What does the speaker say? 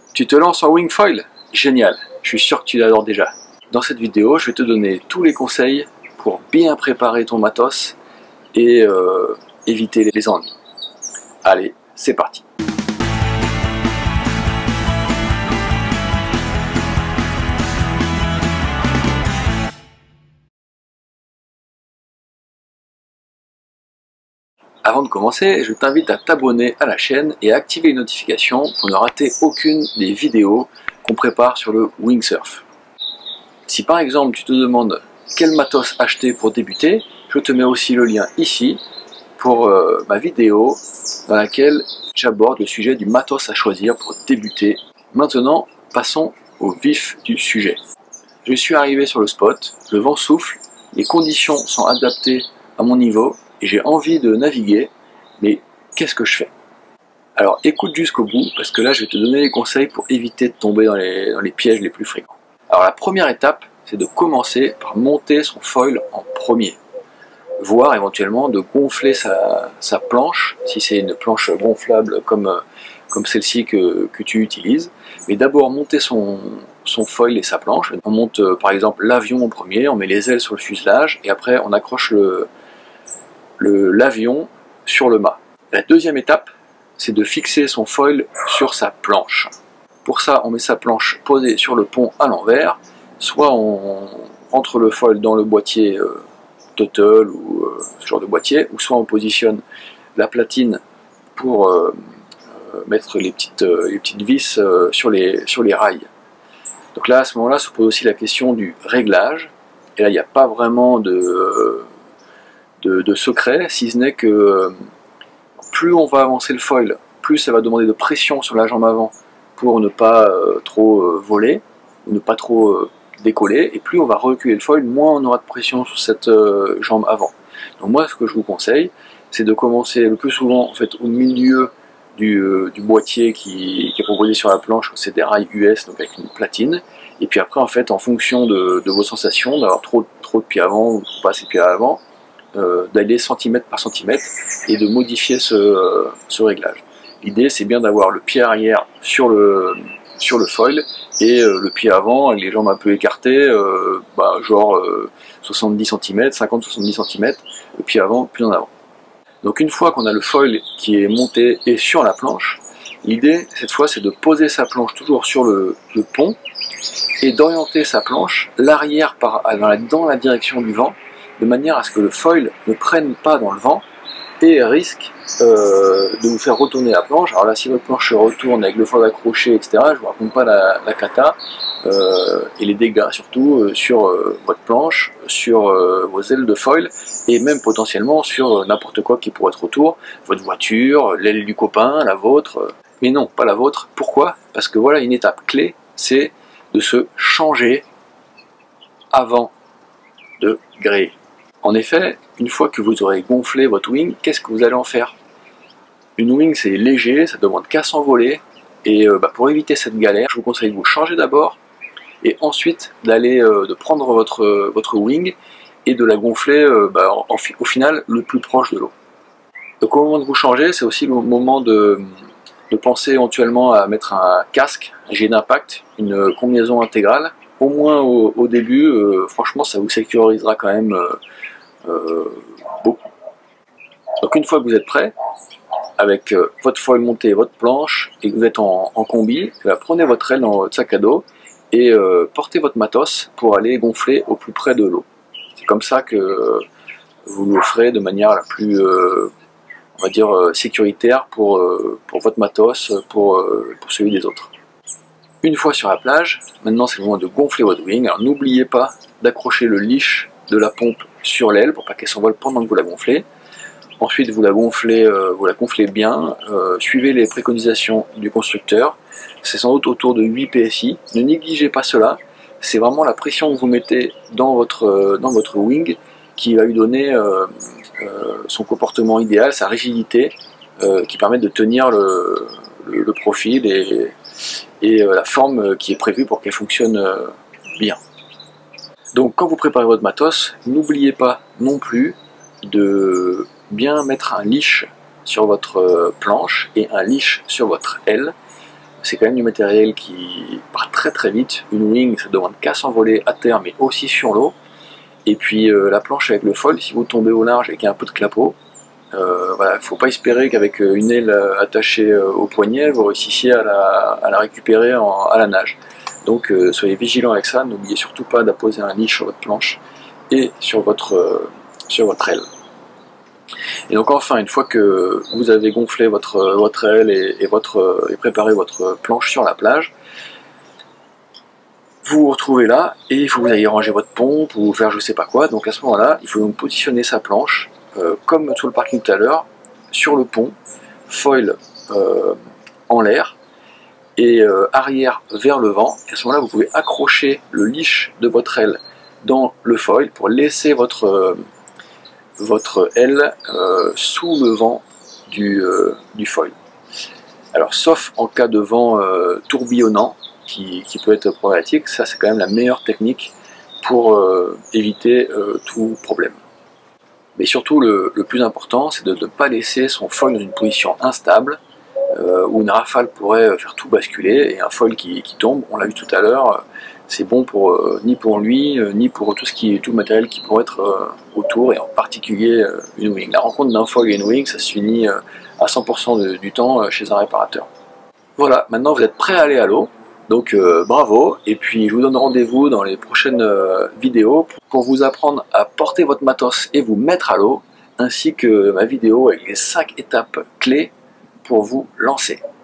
Tu te lances en wingfoil? Génial, je suis sûr que tu l'adores déjà. Dans cette vidéo, je vais te donner tous les conseils pour bien préparer ton matos et éviter les ennuis. Allez, c'est parti. Avant de commencer, je t'invite à t'abonner à la chaîne et à activer les notifications pour ne rater aucune des vidéos qu'on prépare sur le wingsurf. Si par exemple tu te demandes quel matos acheter pour débuter, je te mets aussi le lien ici pour ma vidéo dans laquelle j'aborde le sujet du matos à choisir pour débuter. Maintenant, passons au vif du sujet. Je suis arrivé sur le spot, le vent souffle, les conditions sont adaptées à mon niveau et j'ai envie de naviguer, mais qu'est-ce que je fais? Alors écoute jusqu'au bout, parce que là je vais te donner des conseils pour éviter de tomber dans les pièges les plus fréquents. Alors la première étape, c'est de commencer par monter son foil en premier, voire éventuellement de gonfler sa planche, si c'est une planche gonflable comme celle-ci que tu utilises, mais d'abord monter son foil et sa planche. On monte par exemple l'avion en premier, on met les ailes sur le fuselage, et après on accroche l'avion sur le mât. La deuxième étape, c'est de fixer son foil sur sa planche. Pour ça, on met sa planche posée sur le pont à l'envers, soit on rentre le foil dans le boîtier Tuttle ou ce genre de boîtier, ou soit on positionne la platine pour mettre les petites vis sur les rails. Donc là, à ce moment-là, se pose aussi la question du réglage, et là, il n'y a pas vraiment de secret, si ce n'est que plus on va avancer le foil, plus ça va demander de pression sur la jambe avant pour ne pas trop voler, ne pas trop décoller, et plus on va reculer le foil, moins on aura de pression sur cette jambe avant. Donc moi, ce que je vous conseille, c'est de commencer le plus souvent en fait au milieu du boîtier qui est proposé sur la planche, c'est des rails US, donc avec une platine, et puis après en fait en fonction de vos sensations, d'avoir trop de pieds avant ou pas assez de pieds avant, d'aller centimètre par centimètre et de modifier ce réglage. L'idée c'est bien d'avoir le pied arrière sur le foil et le pied avant avec les jambes un peu écartées, genre 70 cm, 50-70 cm, le pied avant plus en avant. Donc une fois qu'on a le foil qui est monté et sur la planche, l'idée cette fois c'est de poser sa planche toujours sur le pont et d'orienter sa planche, l'arrière dans la direction du vent, de manière à ce que le foil ne prenne pas dans le vent et risque de vous faire retourner la planche. Alors là, si votre planche se retourne avec le foil accroché, etc., je ne vous raconte pas la cata et les dégâts surtout sur votre planche, sur vos ailes de foil et même potentiellement sur n'importe quoi qui pourrait être autour, votre voiture, l'aile du copain, la vôtre, mais non, pas la vôtre. Pourquoi? Parce que voilà, une étape clé, c'est de se changer avant de gréer. En effet, une fois que vous aurez gonflé votre wing, qu'est-ce que vous allez en faire? Une wing c'est léger, ça ne demande qu'à s'envoler, et pour éviter cette galère, je vous conseille de vous changer d'abord, et ensuite de prendre votre wing et de la gonfler au final le plus proche de l'eau. Donc au moment de vous changer, c'est aussi le moment de penser éventuellement à mettre un casque, un gilet d'impact, une combinaison intégrale, au moins au début, franchement ça vous sécurisera quand même beaucoup. Donc une fois que vous êtes prêt, avec votre foil monté, votre planche, et que vous êtes en combi, prenez votre aile dans votre sac à dos et portez votre matos pour aller gonfler au plus près de l'eau. C'est comme ça que vous le ferez de manière la plus, on va dire, sécuritaire pour votre matos, pour celui des autres. Une fois sur la plage, maintenant c'est le moment de gonfler votre wing. Alors n'oubliez pas d'accrocher le leash de la pompe sur l'aile pour pas qu'elle s'envole pendant que vous la gonflez. Ensuite vous la gonflez bien, suivez les préconisations du constructeur, c'est sans doute autour de 8 PSI, ne négligez pas cela, c'est vraiment la pression que vous mettez dans votre wing qui va lui donner son comportement idéal, sa rigidité, qui permet de tenir le profil et la forme qui est prévue pour qu'elle fonctionne bien. Donc quand vous préparez votre matos, n'oubliez pas non plus de bien mettre un leash sur votre planche et un leash sur votre aile c'est quand même du matériel qui part très très vite. Une wing, ça demande qu'à s'envoler à terre, mais aussi sur l'eau. Et puis la planche avec le foil, si vous tombez au large et qu'il y a un peu de clapot, voilà, il ne faut pas espérer qu'avec une aile attachée au poignet, vous réussissiez à la récupérer à la nage. Donc soyez vigilants avec ça, n'oubliez surtout pas d'apposer un leash sur votre planche et sur votre aile. Et donc enfin, une fois que vous avez gonflé votre aile et préparé votre planche sur la plage, vous vous retrouvez là et il faut que vous ayez ranger votre pompe ou faire je sais pas quoi. Donc à ce moment-là, il faut donc positionner sa planche comme sur le parking tout à l'heure, sur le pont, foil en l'air et arrière vers le vent. Et à ce moment-là, vous pouvez accrocher le leash de votre aile dans le foil pour laisser votre aile sous le vent du foil. Alors sauf en cas de vent tourbillonnant qui peut être problématique, ça c'est quand même la meilleure technique pour éviter tout problème. Mais surtout le plus important, c'est de ne pas laisser son foil dans une position instable où une rafale pourrait faire tout basculer, et un foil qui tombe, on l'a vu tout à l'heure, c'est bon pour ni pour lui, ni pour tout le matériel qui pourrait être autour, et en particulier une wing. La rencontre d'un foil et une wing, ça se finit à 100% du temps chez un réparateur. Voilà, maintenant vous êtes prêt à aller à l'eau, donc bravo, et puis je vous donne rendez-vous dans les prochaines vidéos pour vous apprendre à porter votre matos et vous mettre à l'eau, ainsi que ma vidéo avec les 5 étapes clés pour vous lancer.